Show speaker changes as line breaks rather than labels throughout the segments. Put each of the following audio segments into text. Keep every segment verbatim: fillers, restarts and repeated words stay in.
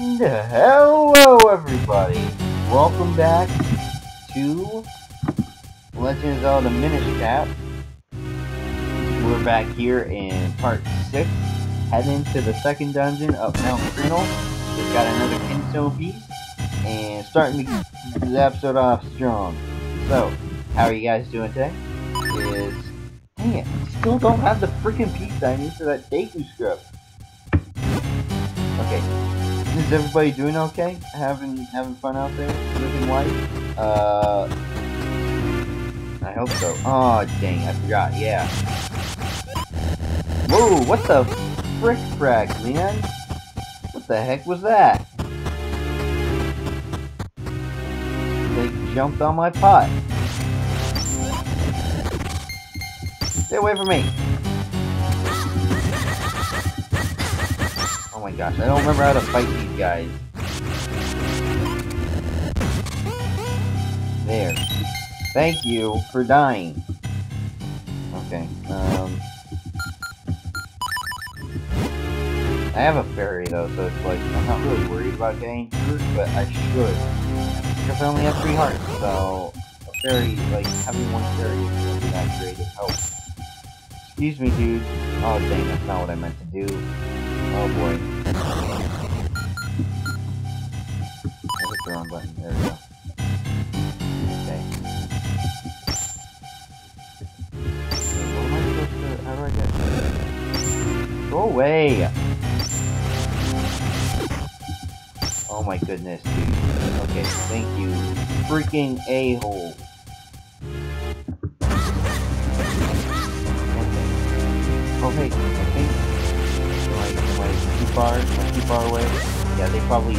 Hello everybody! Welcome back to Legend of Zelda Minish Cap. We're back here in part six, heading to the second dungeon of Mount Kringle. We've got another Kinstone piece, and starting the episode off strong. So, how are you guys doing today? Is dang it, I still don't have the freaking piece I need for that Deku script. Okay. Is everybody doing okay? Having having fun out there? Living life? Uh I hope so. Oh dang, I forgot, yeah. Whoa, what the frick frack, man? What the heck was that? They jumped on my pot. Stay away from me. Oh my gosh, I don't remember how to fight these guys. There. Thank you for dying. Okay, um... I have a fairy though, so it's like, I'm not really worried about getting hurt, but I should. Because I only have three hearts, so... A fairy, like, having one fairy is gonna be that great of help. Excuse me, dude. Oh dang, that's not what I meant to do. Oh boy. I hit the wrong button. There we go. Okay. What am I supposed to... How do I get there? Go away! Oh my goodness, dude. Okay, thank you. Freaking a-hole. Oh hey, I think... Am I, am I too far? Am I too far away? Yeah, they probably...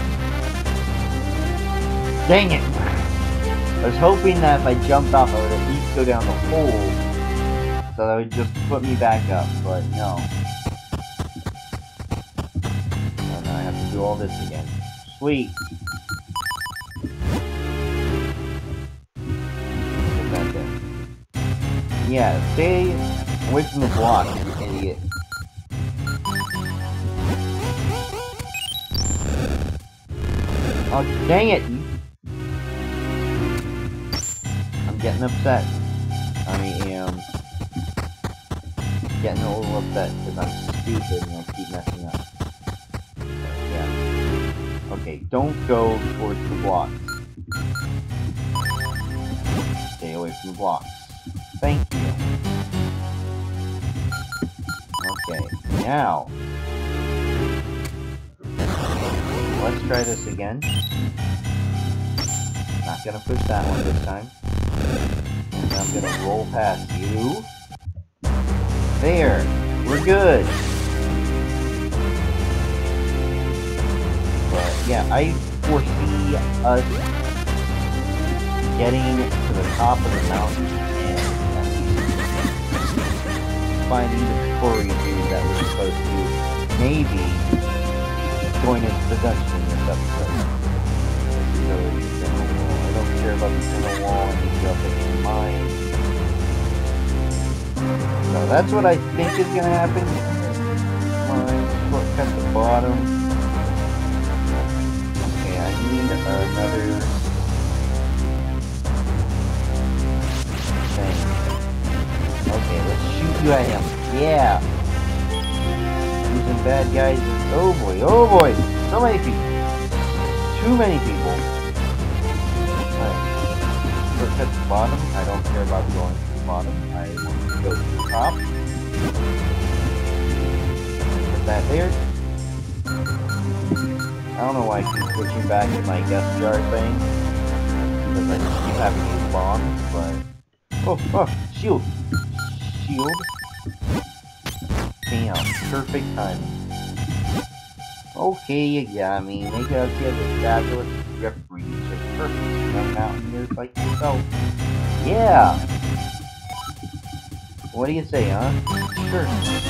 Dang it! I was hoping that if I jumped off, I would at least go down the hole. So that would just put me back up, but no. Oh no, I have to do all this again. Sweet! Put that there. Yeah, stay away from the block, you idiot. Oh, dang it! I'm getting upset. I am getting a little upset because I'm stupid and I keep messing up. But, yeah. Okay, don't go towards the blocks. Stay away from the blocks. Thank you. Okay, now... Let's try this again. Not gonna push that one this time. And I'm gonna roll past you. There! We're good! But yeah, I foresee us getting to the top of the mountain and finding the tutorial dude that we're supposed to maybe going into the dungeon in this episode. So, I don't care about the center wall, I need to go up into mine. So that's what I think is gonna happen. Mine, shortcut the bottom. Okay, I need another thing. Okay, let's shoot you at him. Yeah! Using bad guys. Oh boy, oh boy! So many people. Too many people. Alright. Shortcut to the bottom. I don't care about going to the bottom. I want to go to the top. Put that there. I don't know why I keep switching back to my guest jar thing. Because I just keep having these bombs, but... Oh, oh! Shield! Shield! Damn, perfect timing. Okay, you got me. Make out here the fabulous referee. Just perfect. Young mountaineers like yourself. Yeah! What do you say, huh? Sure.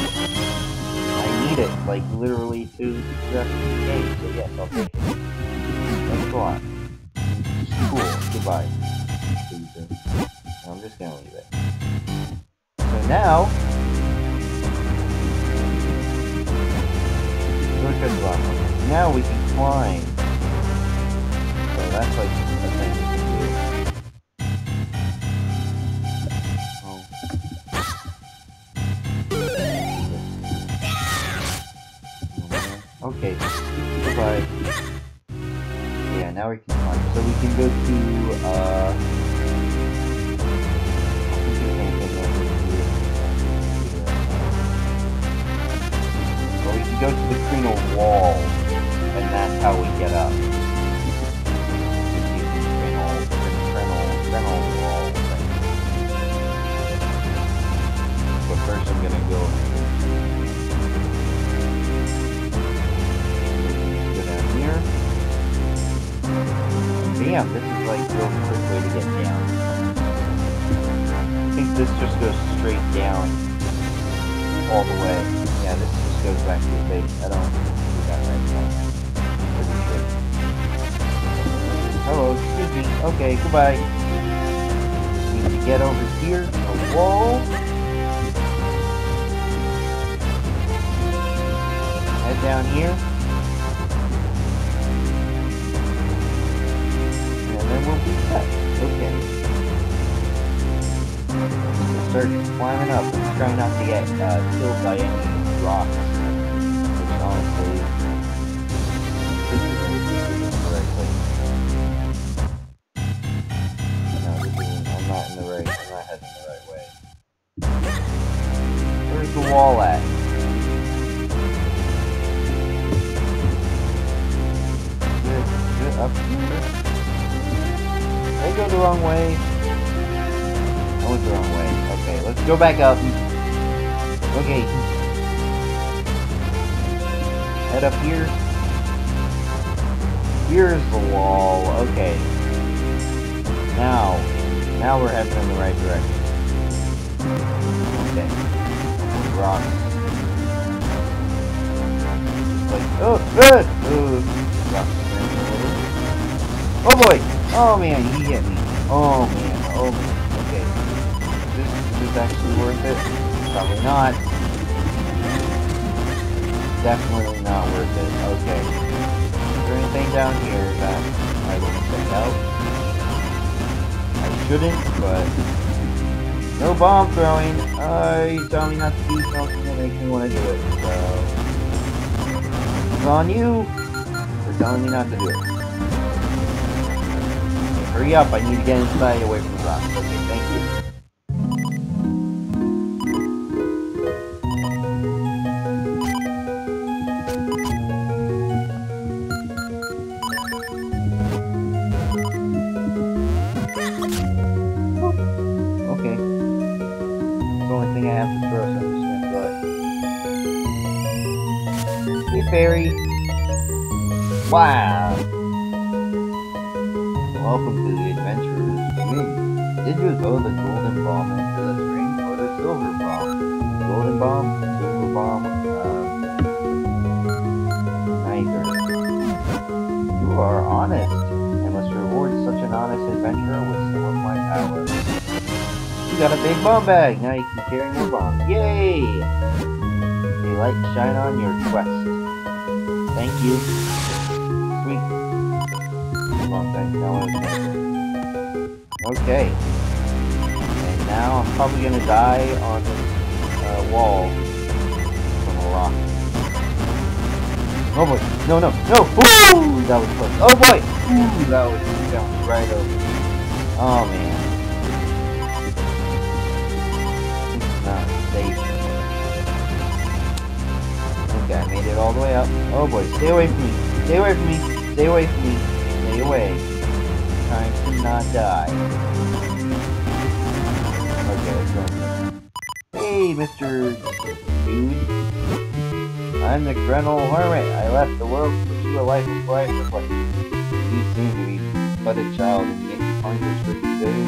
I need it, like, literally to progress the game, so yes, I'll take it. Thanks a lot. Cool. Goodbye. I'm just gonna leave it. So now... Now we can climb. So that's like a thing we can do. Oh. Okay. Goodbye. Yeah, now we can climb. So we can go to, uh... Well, we can go to the Crino wall, and that's how we get up. Using the Crino, Crino, Crino wall thing. But first I'm gonna go... Go down here. Damn, this is like a real quick way to get down. I think this just goes straight down all the way. Yeah, this just goes back to the base. I don't do that right now. Pretty sure. Hello, excuse me. Okay, goodbye. Need to get over here to the wall. Head down here. And then we'll be set. Okay. Start climbing up and try not to get uh, killed by any rocks. Which honestly, this isn't the right place. No, this isn't. I'm not in the right. I'm not heading the right way. Where's the wall at? Is it, is it up here? Did I go the wrong way? I went the wrong way. Okay, let's go back up. Okay. Head up here. Here's the wall. Okay. Now. Now we're heading in the right direction. Okay. Rocks. Like, oh, good! Oh, oh boy! Oh man, he hit me. Oh man, oh man. Okay. This is actually worth it? Probably not. Definitely not worth it. Okay. Is there anything down here that I want to check out? I shouldn't, but... No bomb throwing! Uh, you tell me not to do something that makes me want to do it, so... It's on you for telling me not to do it. Okay, hurry up, I need to get inside away from the rocks. Okay, thank you. Fairy. Wow. Welcome to the adventurer's dream. Did you throw the golden bomb into the stream or the silver bomb? Golden bomb, silver bomb, um, neither. You are honest. I must reward such an honest adventurer with some of my power. You got a big bomb bag. Now you can carry more bombs. Yay! May light shine on your quest. Thank you. Sweet. Long thing. Now what is that? Okay. And now I'm probably gonna die on this uh, wall from a rock. Oh boy! No, no, no! Ooh! That was close. Oh boy! Ooh! That was down right over. Oh man. This is not safe. Okay, I made it all the way up. Oh boy, stay away from me. Stay away from me. Stay away from me. Stay away. I'm trying to not die. Okay, let's go. Hey, Mister Dude. I'm the Grenell Hermit. I left the world to pursue a life of quiet reflection. You seem to be but a child, and yet you find your truth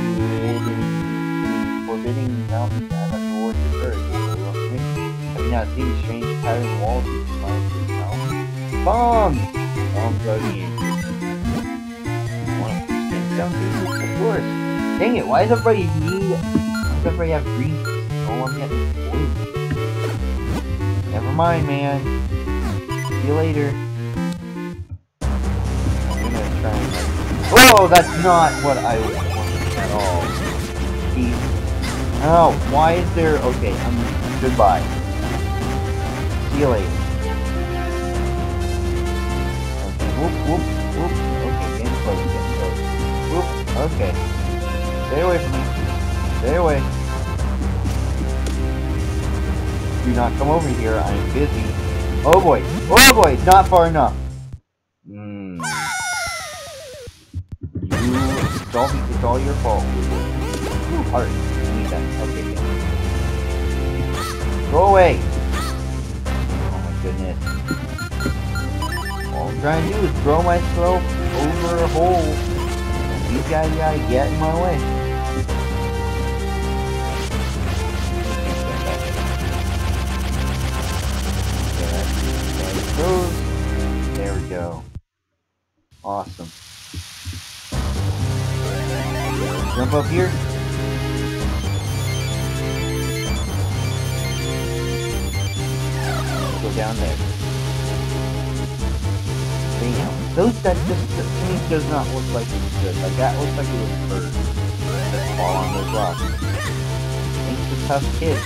forbidding mountains. I must reward your courage. Have you not seen strange patterned walls you can find for yourself? Bombs! Bombs are the answer. Want to push things down too? Of course. Dang it, why does everybody need... Why does everybody have green? Oh, I'm getting blue. Never mind, man. See you later. Oh, that's not what I was wanting at all. Jeez. Oh, why is there... Okay, I'm... Goodbye. See you later. Okay, whoop, whoop, whoop. Okay, getting close, getting close. Whoop, okay. Stay away from me. Stay away. Do not come over here, I'm busy. Oh boy, oh boy, not far enough. Hmm. You, it's all, it's all your fault. Ooh, heart. I need that. Okay, okay. Go away. Oh my goodness. All I'm trying to do is throw myself over a hole. These guys gotta get in my way. Those. There we go. Awesome. Jump up here. Go down there. Bam. Those that just to me does not look like it's good. Like that looks like it was a bird. Just fall on those rocks. Ain't the tough kid.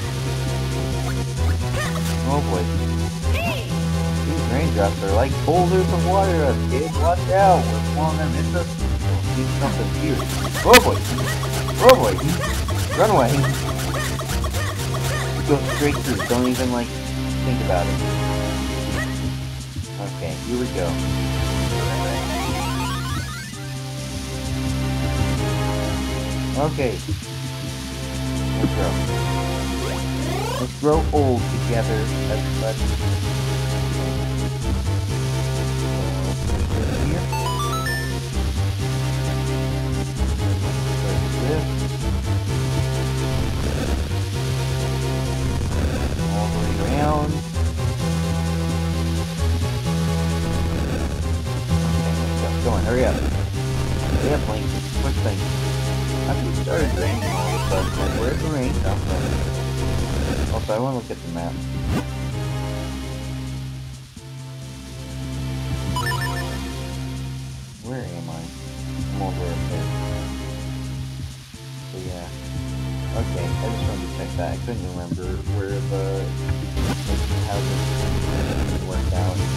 Oh boy. These raindrops are like boulders of water up, kid. Watch out. We're falling them into us. Need something here. Oh boy. Oh boy. Run away. Go straight through. Don't even like think about it. Okay, here we go. Okay. Let's grow. Let's grow old together. Let's, let's here. This. All the way around. Okay, go on, hurry up. Hurry up, Link. Quick thing. After we started raining all of a sudden, like, where's the rain come from? Also, I want to look at the map. Where am I? I'm over up there. So yeah. Okay, I just wanted to check that. I couldn't remember where the like, how this worked out and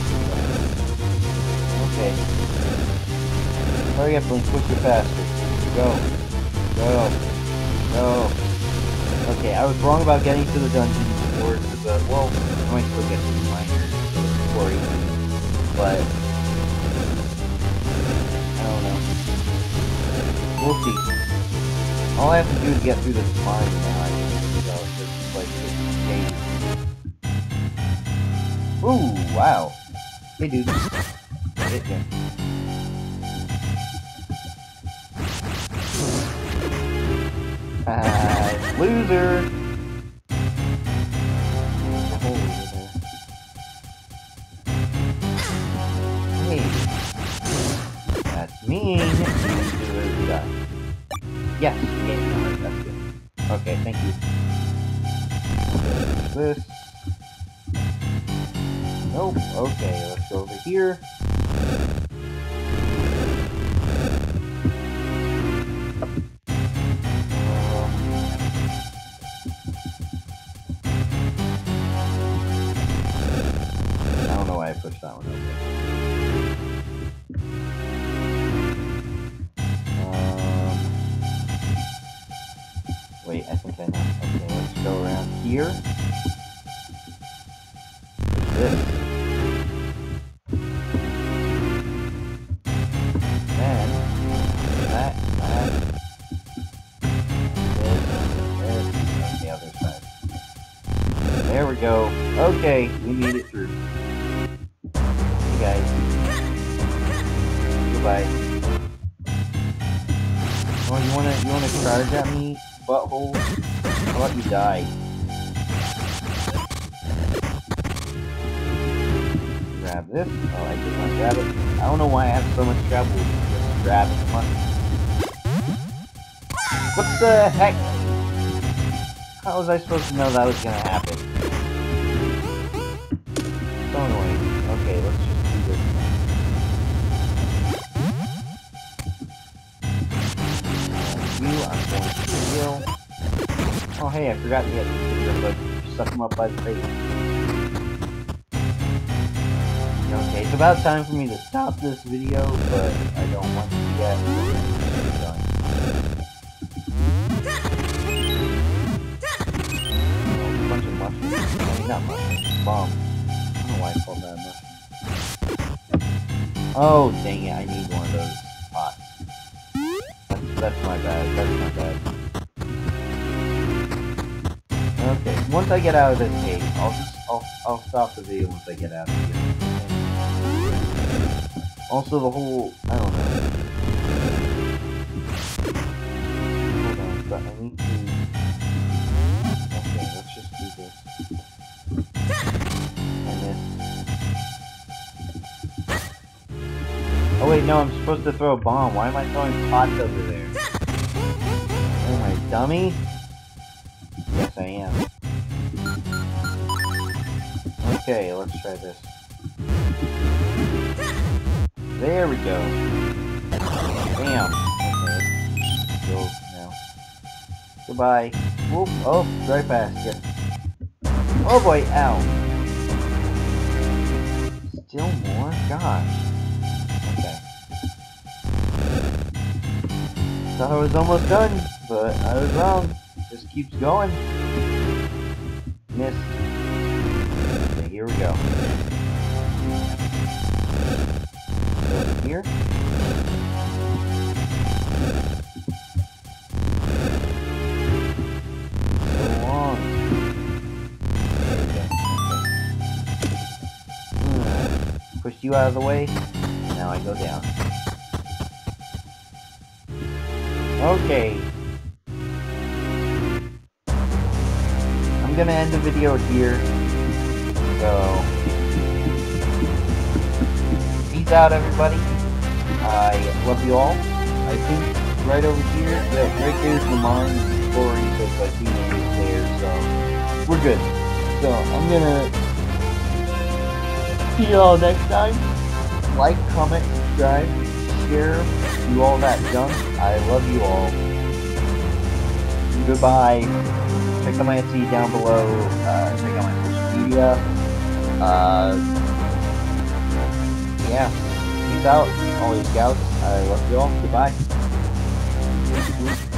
stuff. Okay. Hurry up, Link, push it faster. Go. Go. Go. Okay, I was wrong about getting to the dungeon or to the well, I might still get to the minor story, but I don't know. We'll see. All I have to do is get through this mine now, I think, so it's like this cave. Ooh, wow. Hey, dude. Hit ya. Ah, loser! There's a hole over there. Hey. That's mean. You deserve that. Yes, you gave me one. That's good. Okay, thank you. This. Nope. Okay, let's go over here. I don't know why I pushed that one over. Wait, I think I know. Okay, let's go around here. What's this? Then, that, that, this, this, and the other side. There we go. Okay, we made it through. Hey guys. Goodbye. Oh, you wanna, you wanna charge at me? Butthole. How about you die? Grab this. Oh, I did not grab it. I don't know why I have so much trouble just grabbing the money. What the heck? How was I supposed to know that was gonna happen? So annoying. Okay, let's just do this. hey, I forgot to get the but suck them up by the face. Okay, it's about time for me to stop this video, but I don't want to get done. Oh, a bunch of mushrooms. I mean, not mushrooms. Bombs. I don't know why I called that mushroom. Oh, dang it. I need one of those pots. That's, that's my bad. That's my bad. Okay, once I get out of this cave, I'll just, I'll, I'll stop the video once I get out of here. Also, the whole, I don't know. Hold on, but I need to... Okay, let's just do this. And this. Oh wait, no, I'm supposed to throw a bomb. Why am I throwing pots over there? Am I a dummy? Yes, I am. Okay, let's try this. There we go. Bam. Okay, go now. Goodbye. Whoop. Oh, right past you. Oh boy, ow. Still more? Gosh. Okay. Thought I was almost done, but I was wrong. Just keeps going. Missed. Okay, here we go. Over here. So long. Hmm. Push you out of the way. Now I go down. Okay. I'm gonna end the video here. So, peace out, everybody. I love you all. I think right over here, yeah, right there's the mine story, so it's like teenagers there, so we're good. So, I'm gonna see you all next time. Like, comment, subscribe, share, do all that junk. I love you all. Goodbye. Check out my Etsy down below. Uh, check out my social media. Uh, yeah. Peace out, all you scouts. I love you all. Goodbye.